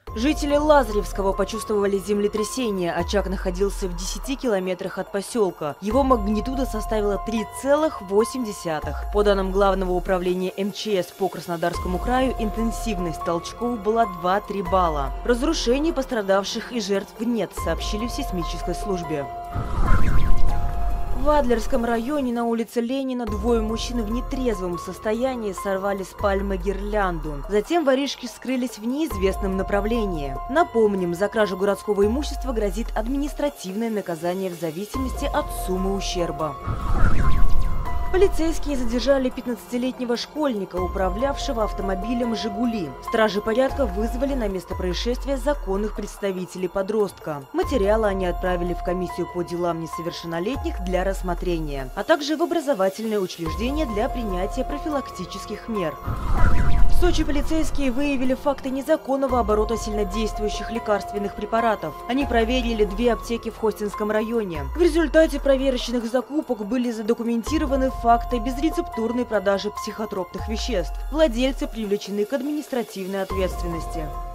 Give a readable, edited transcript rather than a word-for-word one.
Жители Лазаревского почувствовали землетрясение. Очаг находился в 10 километрах от поселка. Его магнитуда составила 3,8. По данным Главного управления МЧС по Краснодарскому краю, интенсивность толчков была 2-3 балла. Разрушений, пострадавших и жертв нет, сообщили в сейсмической службе. В Адлерском районе на улице Ленина двое мужчин в нетрезвом состоянии сорвали с пальмы гирлянду. Затем воришки скрылись в неизвестном направлении. Напомним, за кражу городского имущества грозит административное наказание в зависимости от суммы ущерба. Полицейские задержали 15-летнего школьника, управлявшего автомобилем «Жигули». Стражи порядка вызвали на место происшествия законных представителей подростка. Материалы они отправили в комиссию по делам несовершеннолетних для рассмотрения, а также в образовательное учреждение для принятия профилактических мер. В Сочи полицейские выявили факты незаконного оборота сильнодействующих лекарственных препаратов. Они проверили 2 аптеки в Хостинском районе. В результате проверочных закупок были задокументированы факты безрецептурной продажи психотропных веществ. Владельцы привлечены к административной ответственности.